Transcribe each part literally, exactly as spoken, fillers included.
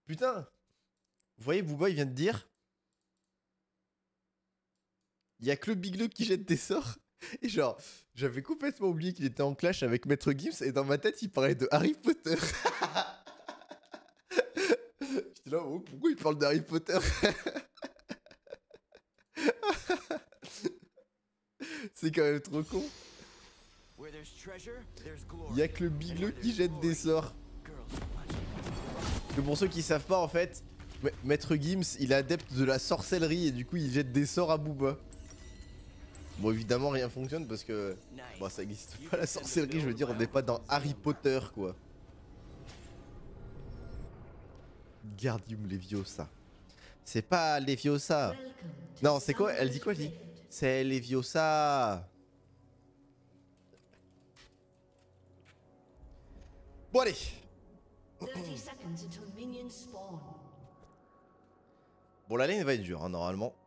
Putain. Vous voyez, Booba, il vient de dire... Il y a que le Big Luke qui jette des sorts. Et genre, j'avais complètement oublié qu'il était en clash avec Maître Gims. Et dans ma tête, il parlait de Harry Potter. J'étais là, oh, pourquoi il parle d'Harry Potter? C'est quand même trop con. Il y a que le Big Luke qui jette des sorts. Que pour ceux qui savent pas, en fait, Maître Gims, il est adepte de la sorcellerie et du coup, il jette des sorts à Booba. Bon, évidemment, rien fonctionne parce que... Bon, ça existe pas la sorcellerie, je veux dire, on n'est pas dans Harry Potter, quoi. Gardium Leviosa. C'est pas Leviosa. Non, c'est quoi? Elle dit quoi, elle dit? C'est Leviosa. Bon, allez. Bon, la lane va être dure, hein, normalement.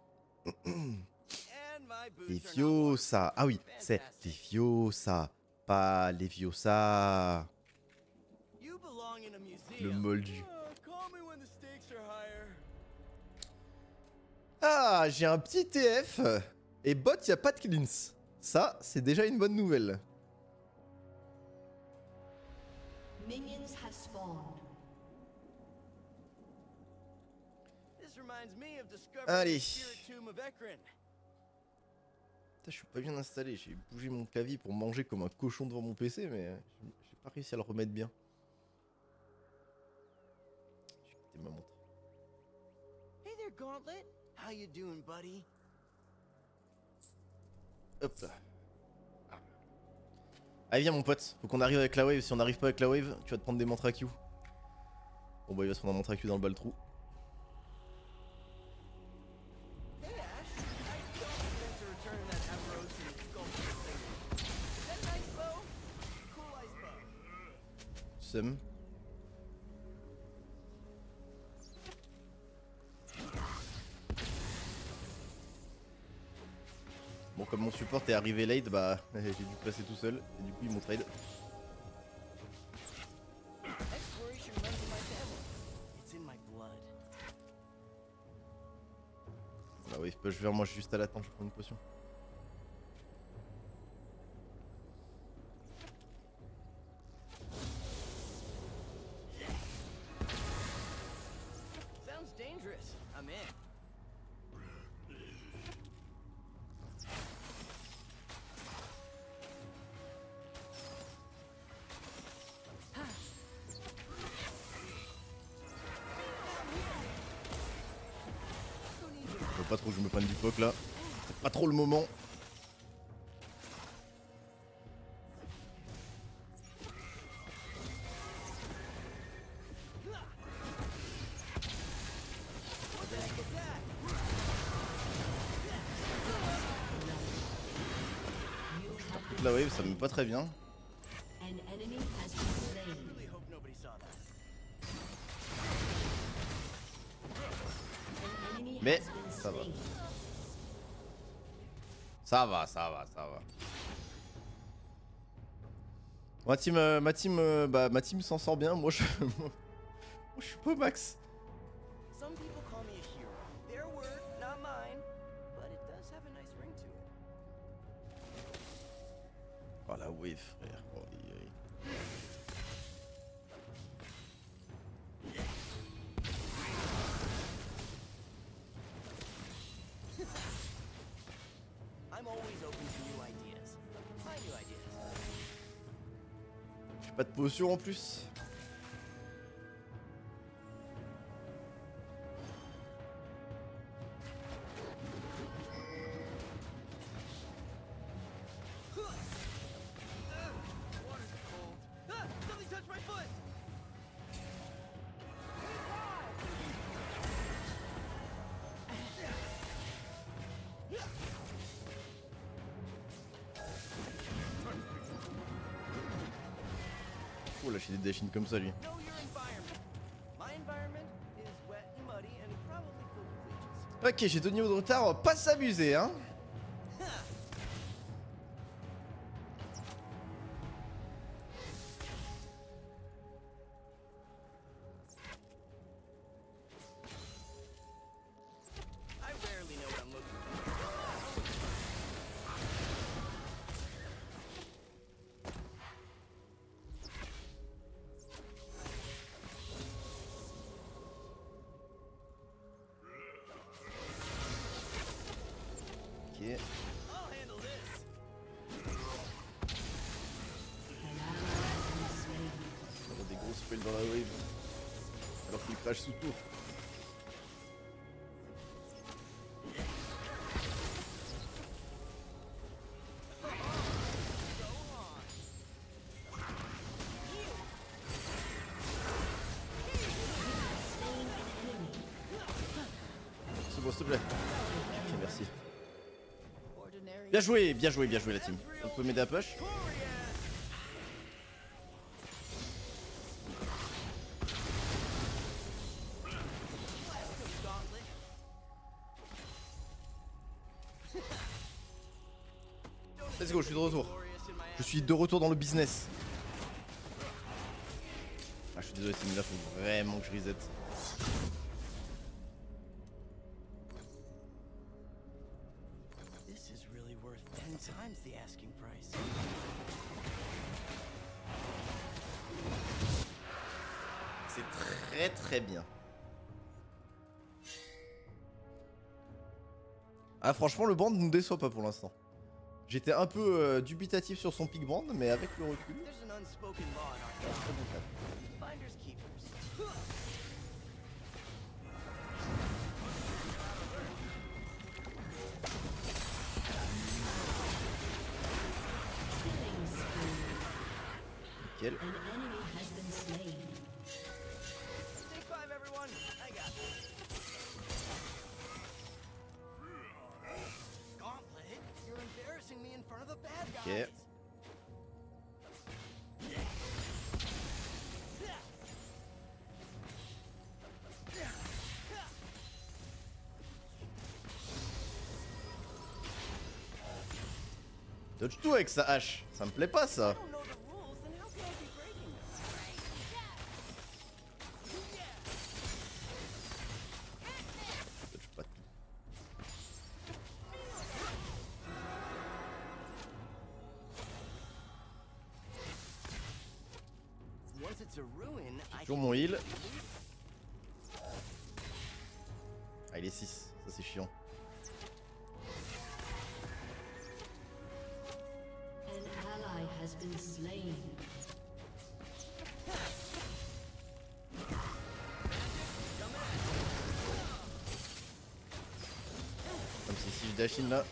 Leviosa. Ah oui, c'est Leviosa. Pas Leviosa. Le moldu. Ah, j'ai un petit T F. Et bot, y a pas de cleans. Ça, c'est déjà une bonne nouvelle. Allez. Putain, je suis pas bien installé. J'ai bougé mon clavier pour manger comme un cochon devant mon P C, mais j'ai pas réussi à le remettre bien. J'ai quitté ma montre. Hey there, Gauntlet. How you doing, buddy? Hop là. Allez, viens mon pote. Faut qu'on arrive avec la wave. Si on n'arrive pas avec la wave, tu vas te prendre des mantra Q. Bon bah il va se prendre un mantra Q dans le bas le trou. Sum. Bon, comme mon support est arrivé late, bah j'ai dû passer tout seul et du coup ils m'ont trade. Bah oui, push vers moi, je suis juste à l'attente, je prends une potion. Faut pas trop que je me prenne du poke là. C'est pas trop le moment. La wave, ça me met pas très bien. Mais ça va. Ça va, ça va, ça va. Ma team, euh, ma team, euh, bah, ma team s'en sort bien. Moi, je, moi, je suis pas max. Oh la wave, frère. Oh, aïe, aïe. J'ai pas de potion en plus. Oh, lâcher des dashings comme ça, lui. Ok, j'ai deux niveaux de retard, on va pas s'amuser, hein. Alors qu'il crache sous tour. C'est bon, s'il te plaît. Ok, merci. Bien joué, bien joué, bien joué la team. On peut m'aider à push? Let's go, je suis de retour. Je suis de retour dans le business. Ah, je suis désolé, team, là, faut vraiment que je reset. This is really worth ten times the asking price. C'est très très bien. Ah, franchement, le band ne nous déçoit pas pour l'instant. J'étais un peu euh, dubitatif sur son pick band, mais avec le recul. There's an unspoken law in our country. Finders keepers. Nickel. Stay five, everyone. I got this. Gauntlet, you're embarrassing me in front of the bad guys. Okay. Dodge tout avec sa hache, ça me plaît pas ça. I don't know the rules, then how can I be breaking them? Dodge pas tout. Once it's a ruin, I Toujours mon heal. Ah, il est six, ça c'est chiant. An ally has been slain. Comme si si je dashine là.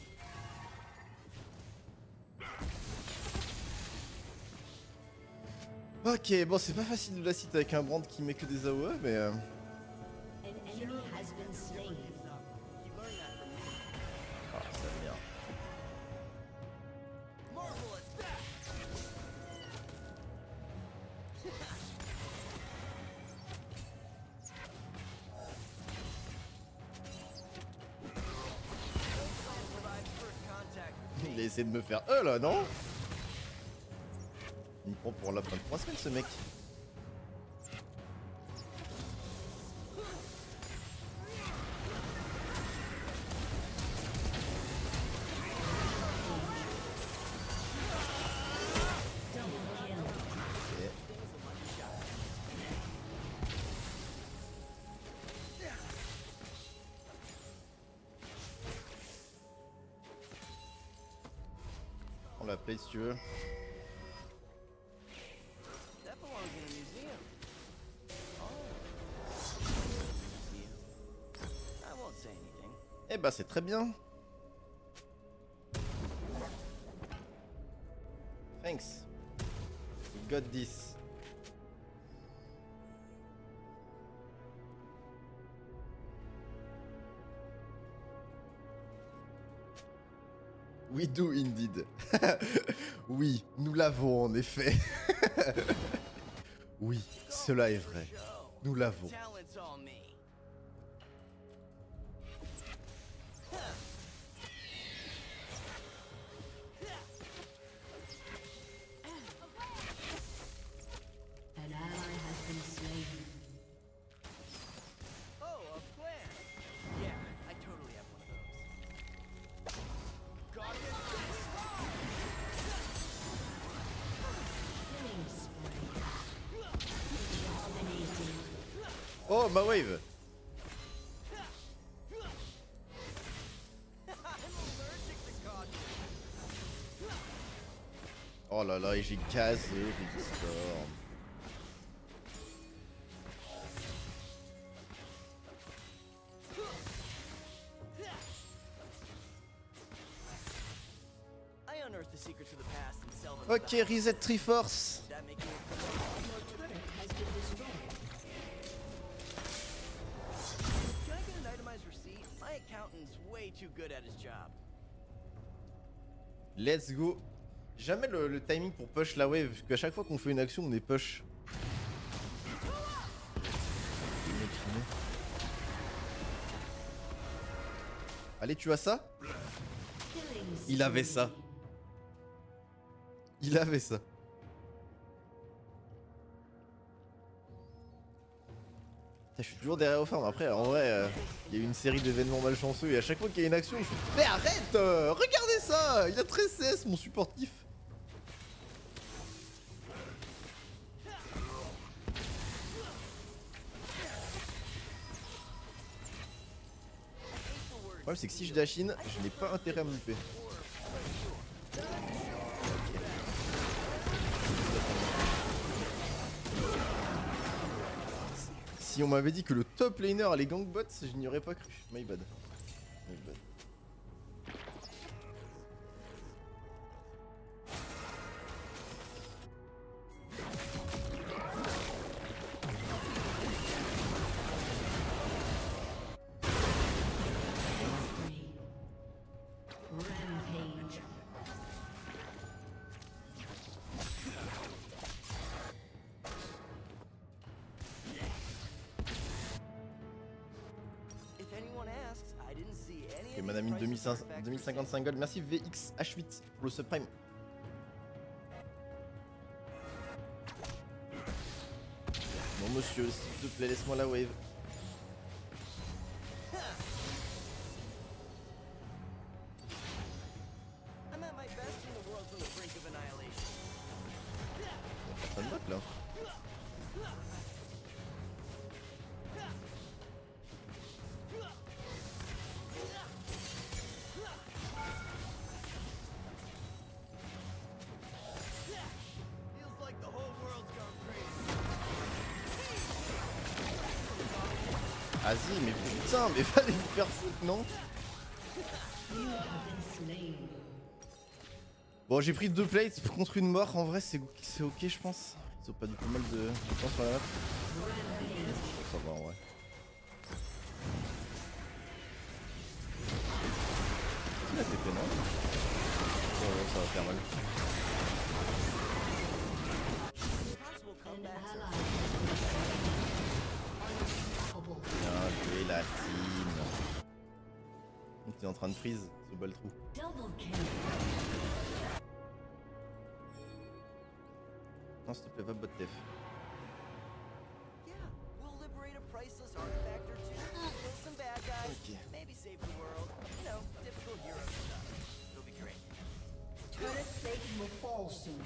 Ok, bon c'est pas facile de la citer avec un brand qui met que des A O E, mais... Euh... An enemy has been slain. You learn that from me. Ah, ça merde. Marvel is back! Provides first contact. Il a essayé de me faire E là, non? Il me prend pour la fin de trois semaines ce mec. Ok. On la play si tu veux. That belongs in a museum. Oh. Museum. I won't say anything. Eh bah c'est très bien. Thanks. We got this. We do indeed. Oui, nous l'avons en effet. Oui, cela est vrai. Show. Nous l'avons. Talent's all me. An ally has been slain. Oh, a plan. Yeah, I totally have one of those. Guardian Killing spree. Dominating. Oh, ma wave. I'm allergic to caution. Oh là là, et j'ai casé Storm. Ok, reset Triforce. Does that make you Your turret has been destroyed. Can I get an itemized receipt? My accountant's way too good at his job. Let's go. Jamais le, le timing pour push la wave, parce qu'à chaque fois qu'on fait une action, on est push. Allez, tu as ça? Killing Il avait spree. ça. Il avait ça. Putain, je suis toujours derrière au farm. Après, en vrai, euh, il y a eu une série d'événements malchanceux et à chaque fois qu'il y a une action, je suis. Mais arrête euh, regardez ça. Il a treize C S, mon supportif. Le problème, c'est que si je dash in, je n'ai pas intérêt à me louper. Si on m'avait dit que le top laner allait gank bots, je n'y aurais pas cru. My bad. My bad. Rampage. If anyone asks, I didn't see any Et of madame these une priceless artifacts deux mille for sale. cinquante-cinq gold. Merci V X H huit pour le subprime. Bon monsieur, s'il te plaît, laisse-moi la wave. I'm at my best when the world's on the brink of annihilation. Ça me bloque là. Feels like the whole world's gone crazy. Vas-y, mais putain, mais fallait vous faire foutre, non? You have been slain. Bon, j'ai pris deux plates contre une mort. En vrai, c'est c'est ok, je pense. Ils ont pas du tout mal de, de temps sur la map. Ça va en vrai. Il a T P, non? Oh, ouais, ça va faire mal. Possible An comebacks ally are has been slain. Unstoppable. Bien joué la team. Donc t'es en train de freeze ce baltrou. Double kill. Non, s'il te plaît, va bot def. Yeah, we'll liberate a priceless artifact or two, kill some bad guys, Ok. maybe save the world. You know, typical hero stuff. It'll be great. Turret plate will fall soon.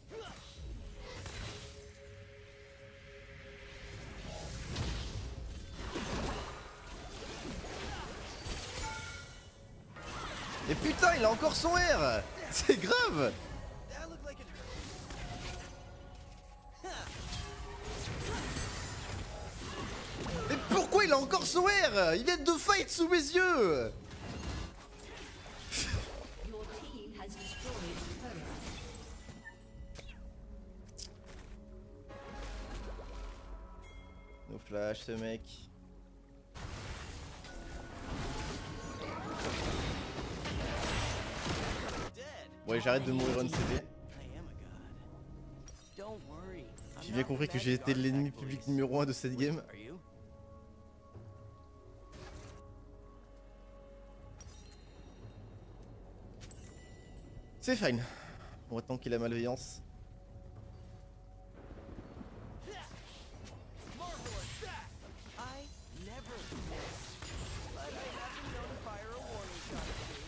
Et putain, il a encore son R. C'est grave. That looked like a... Mais pourquoi il a encore son R? Il vient de fight sous mes yeux. Your team has destroyed a turret. No flash ce mec. Dead. Ouais, j'arrête de mourir on C D. I am a god. Don't worry. I'm J'ai bien not compris the que j'ai magic été l'ennemi artifact public police. numéro un de cette game. Are you? C'est fine. On va tanker la malveillance. Marvelous that! I never miss. But I have been known to fire a warning shot or two.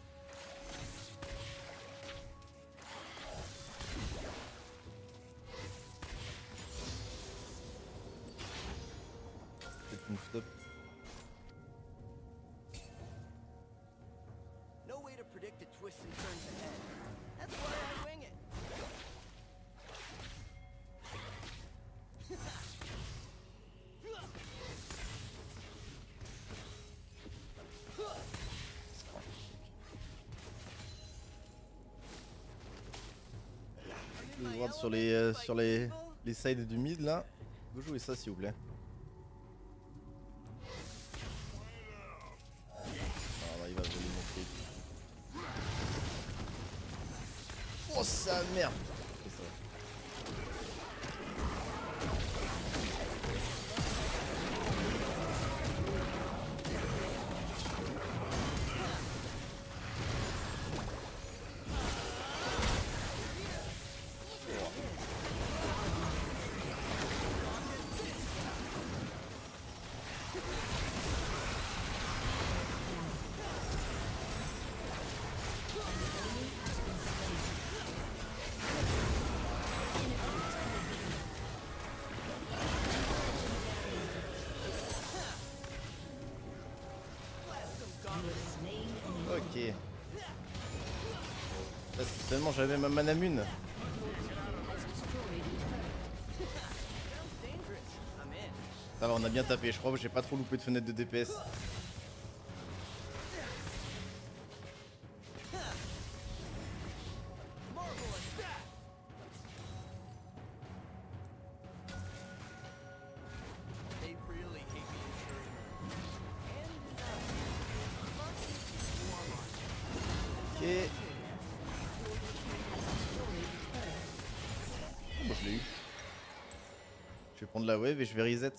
Peut-être une stop. No way to predict the twists and turns ahead. That's why I wing it. ward sur les euh, sur les, les sides du mid là. Vous jouez ça s'il vous plaît. Ah bah il va voler mon truc. Oh sa merde. Ok, ça va. Ok. Là, si seulement j'avais ma manamune. Sounds dangerous. I'm in. Ça va, on a bien tapé. Je crois que j'ai pas trop loupé de fenêtre de D P S. Marvelous that. They really hate me in Shuri. And uh, Ok. Oh, bah, je l'ai eu. Je vais prendre la wave et je vais reset.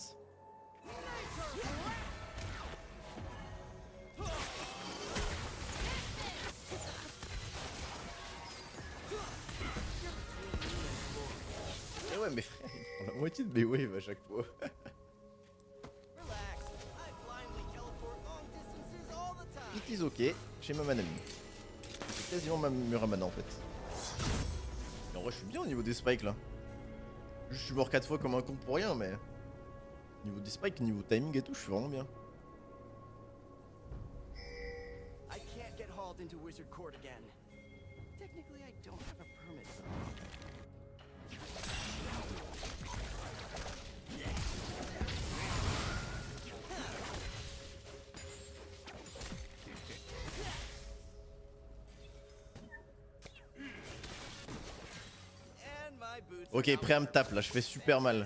Eh ouais mais frère, il prend la moitié de mes waves à chaque fois. relax. I blindly teleport long distances all the time. It is ok, j'ai ma manamune. C'est quasiment ma Muramana en fait. Mais en vrai je suis bien au niveau des spikes là. Je suis mort quatre fois comme un con pour rien mais... Niveau des spikes, niveau timing et tout, je suis vraiment bien. I can't get hauled into Wizard Court again. Technically, I don't have a permit. And my boots. Ok, prêt à me tape là, je fais super mal.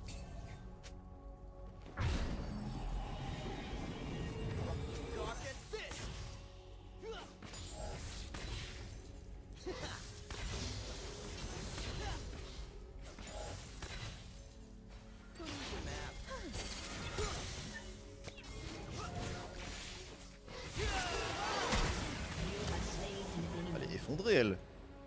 Gawk at this. Go to the map. Elle est effondrée elle.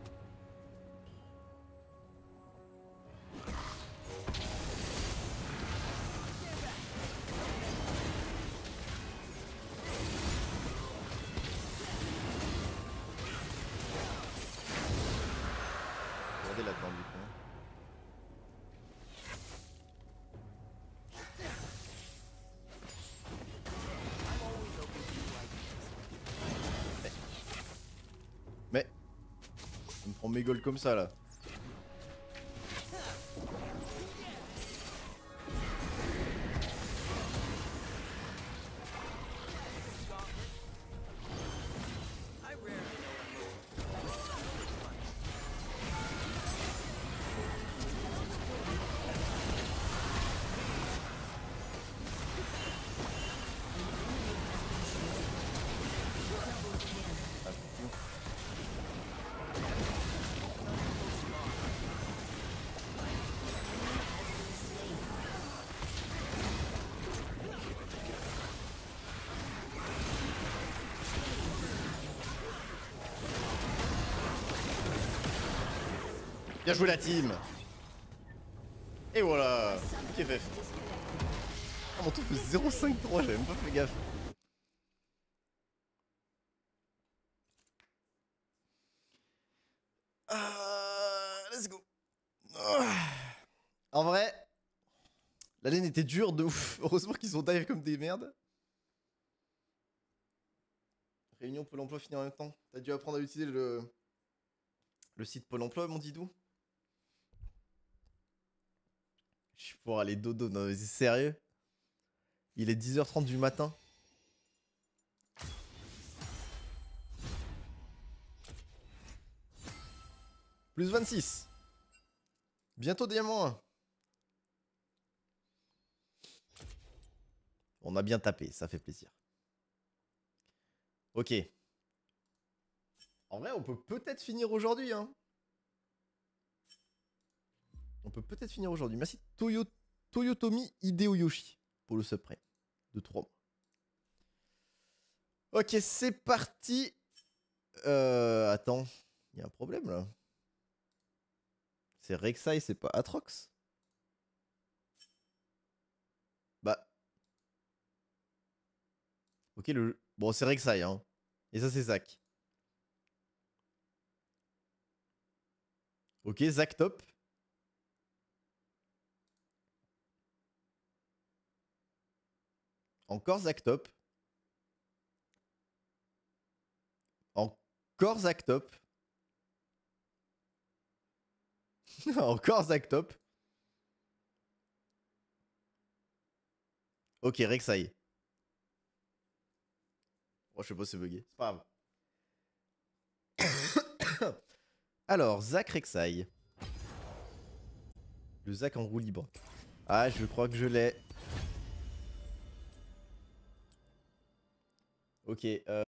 Regardez là-dedans du coup. I'm always open to new ideas. Mais... Il me prend mes goals comme ça là. I rarely know Ah, fou. Bien joué la team. Et voilà. K F F. Ah, mon tour fait zéro cinq trois, j'avais même pas fait gaffe. Ah, let's go. Ah. En vrai, la lane était dure de ouf. Heureusement qu'ils ont dive comme des merdes. Réunion Pôle emploi finie en même temps. T'as dû apprendre à utiliser le, le site Pôle emploi, mon Didou. Je suis pour aller dodo, non mais c'est sérieux? Il est dix heures trente du matin. Plus vingt-six. Bientôt diamant un. On a bien tapé, ça fait plaisir. Ok. En vrai, on peut peut-être finir aujourd'hui, hein. On peut peut-être finir aujourd'hui. Merci Toyo... Toyotomi Hideyoshi pour le subprime de trois mois. Ok, c'est parti. Euh... Attends, il y a un problème là. C'est Rek'Sai, c'est pas Atrox? Bah... Ok, le... Bon, c'est Rek'Sai, hein. Et ça, c'est Zac. Ok, Zac top. Encore Zac top. Encore Zac top. Encore Zac top. Ok, Rek'Sai. Oh, je sais pas si c'est bugué. C'est pas grave. Alors, Zac Rek'Sai. Le Zac en roue libre. Ah, je crois que je l'ai. Ok. Euh...